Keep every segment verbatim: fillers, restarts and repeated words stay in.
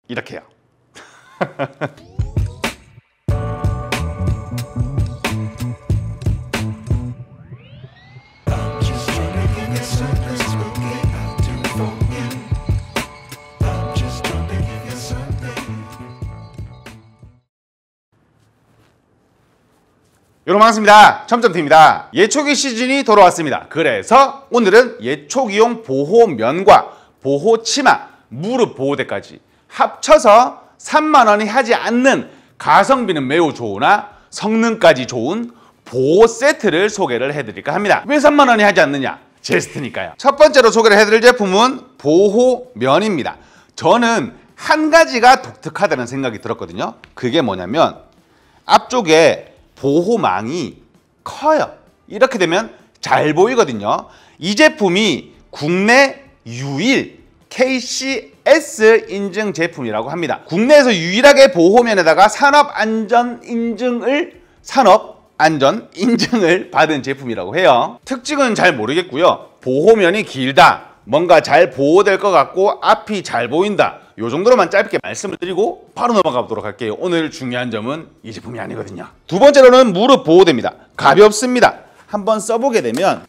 이렇게요. 여러분 반갑습니다. 첨점티입니다. 예초기 시즌이 돌아왔습니다. 그래서 오늘은 예초기용 보호면과 보호치마, 무릎 보호대까지 합쳐서 삼만 원이 하지 않는 가성비는 매우 좋으나 성능까지 좋은 보호 세트를 소개를 해드릴까 합니다. 왜 삼만 원이 하지 않느냐? 제스트니까요. 첫 번째로 소개를 해드릴 제품은 보호면입니다. 저는 한 가지가 독특하다는 생각이 들었거든요. 그게 뭐냐면 앞쪽에 보호망이 커요. 이렇게 되면 잘 보이거든요. 이 제품이 국내 유일 케이씨에스 인증 제품이라고 합니다. 국내에서 유일하게 보호면에다가 산업안전 인증을 산업안전 인증을 받은 제품이라고 해요. 특징은 잘 모르겠고요. 보호면이 길다, 뭔가 잘 보호될 것 같고 앞이 잘 보인다, 요 정도로만 짧게 말씀을 드리고 바로 넘어가 보도록 할게요. 오늘 중요한 점은 이 제품이 아니거든요. 두 번째로는 무릎 보호대입니다. 가볍습니다. 한번 써보게 되면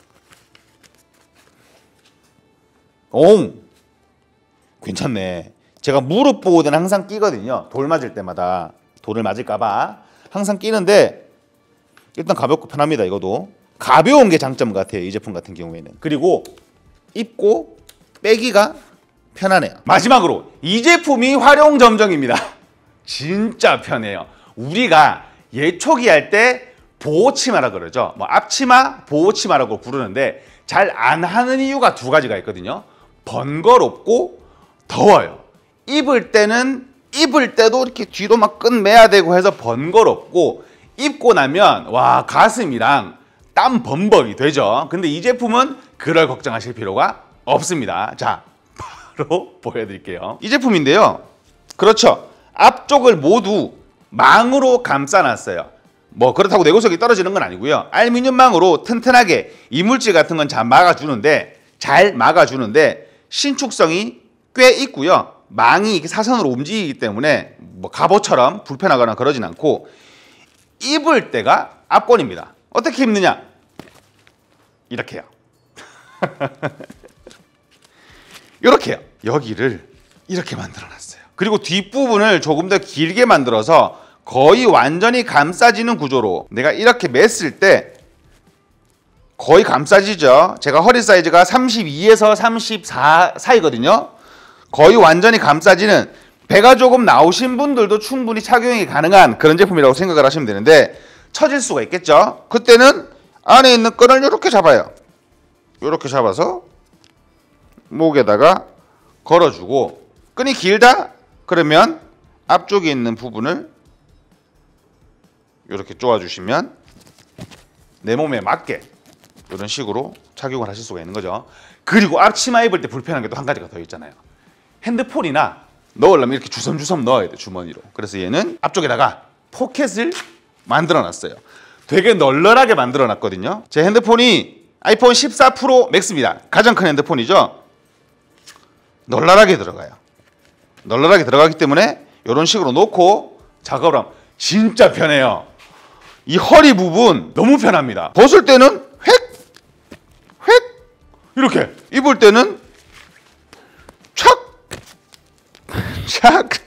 오, 괜찮네. 제가 무릎 보호대는 항상 끼거든요. 돌 맞을 때마다. 돌을 맞을까봐 항상 끼는데 일단 가볍고 편합니다. 이거도 가벼운 게 장점 같아요. 이 제품 같은 경우에는. 그리고 입고 빼기가 편하네요. 마지막으로 이 제품이 활용점정입니다. 진짜 편해요. 우리가 예초기 할 때 보호치마라 그러죠. 뭐 앞치마, 보호치마라고 부르는데 잘 안 하는 이유가 두 가지가 있거든요. 번거롭고 더워요. 입을 때는 입을 때도 이렇게 뒤로 막 끈 매야 되고 해서 번거롭고, 입고 나면 와 가슴이랑 땀 범벅이 되죠. 근데 이 제품은 그럴 걱정하실 필요가 없습니다. 자, 바로 보여드릴게요. 이 제품인데요. 그렇죠. 앞쪽을 모두 망으로 감싸놨어요. 뭐 그렇다고 내구성이 떨어지는 건 아니고요. 알루미늄망으로 튼튼하게 이물질 같은 건 잘 막아주는데 잘 막아주는데 신축성이 꽤 있고요. 망이 사선으로 움직이기 때문에 뭐 갑옷처럼 불편하거나 그러진 않고, 입을 때가 압권입니다. 어떻게 입느냐? 이렇게요. 이렇게요. 여기를 이렇게 만들어놨어요. 그리고 뒷부분을 조금 더 길게 만들어서 거의 완전히 감싸지는 구조로, 내가 이렇게 맸을 때 거의 감싸지죠. 제가 허리 사이즈가 삼십이에서 삼십사 사이거든요. 거의 완전히 감싸지는, 배가 조금 나오신 분들도 충분히 착용이 가능한 그런 제품이라고 생각을 하시면 되는데, 처질 수가 있겠죠. 그때는 안에 있는 끈을 이렇게 잡아요. 이렇게 잡아서 목에다가 걸어주고, 끈이 길다? 그러면 앞쪽에 있는 부분을 이렇게 쪼아주시면 내 몸에 맞게 이런 식으로 착용을 하실 수가 있는 거죠. 그리고 앞치마 입을 때 불편한 게 또 한 가지가 더 있잖아요. 핸드폰이나 넣으려면 이렇게 주섬주섬 넣어야 돼, 주머니로. 그래서 얘는 앞쪽에다가 포켓을 만들어 놨어요. 되게 널널하게 만들어 놨거든요. 제 핸드폰이 아이폰 십사 프로 맥스입니다. 가장 큰 핸드폰이죠. 널널하게 들어가요. 널널하게 들어가기 때문에 이런 식으로 놓고 작업을 하면 진짜 편해요. 이 허리 부분 너무 편합니다. 벗을 때는 획! 획! 이렇게, 입을 때는 촥! 촥!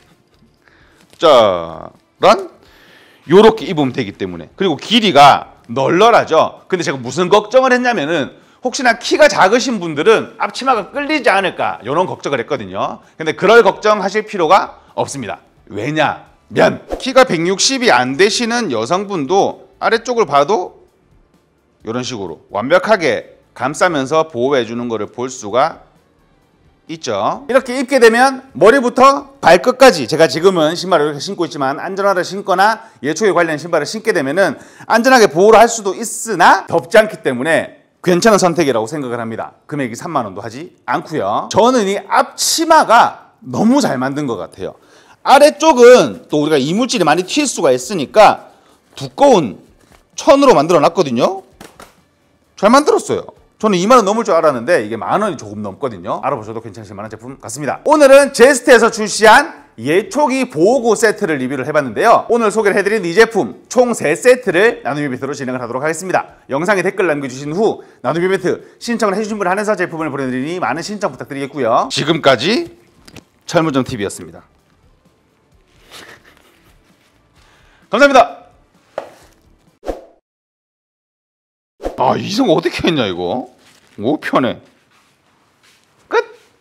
짜란! 요렇게 입으면 되기 때문에. 그리고 길이가 널널하죠. 근데 제가 무슨 걱정을 했냐면은 혹시나 키가 작으신 분들은 앞치마가 끌리지 않을까, 이런 걱정을 했거든요. 근데 그럴 걱정하실 필요가 없습니다. 왜냐면 키가 백육십이 안 되시는 여성분도 아래쪽을 봐도 이런 식으로 완벽하게 감싸면서 보호해 주는 것을 볼 수가 있죠. 이렇게 입게 되면 머리부터 발끝까지, 제가 지금은 신발을 이렇게 신고 있지만 안전화를 신거나 예초기 관련 신발을 신게 되면은 안전하게 보호를 할 수도 있으나 덥지 않기 때문에 괜찮은 선택이라고 생각을 합니다. 금액이 삼만 원도 하지 않고요. 저는 이 앞치마가 너무 잘 만든 것 같아요. 아래쪽은 또 우리가 이물질이 많이 튈 수가 있으니까 두꺼운 천으로 만들어 놨거든요. 잘 만들었어요. 저는 이만 원 넘을 줄 알았는데 이게 만 원이 조금 넘거든요. 알아보셔도 괜찮으실 만한 제품 같습니다. 오늘은 제스트에서 출시한 예초기 보호구 세트를 리뷰를 해봤는데요. 오늘 소개를 해드린 이 제품 총 세 세트를 나눔 이벤트로 진행을 하도록 하겠습니다. 영상에 댓글 남겨주신 후 나눔 이벤트 신청을 해주신 분 한해서 제품을 보내드리니 많은 신청 부탁드리겠고요. 지금까지 철무점티비였습니다. 감사합니다. 아, 이성 어떻게 했냐 이거? 오, 편해.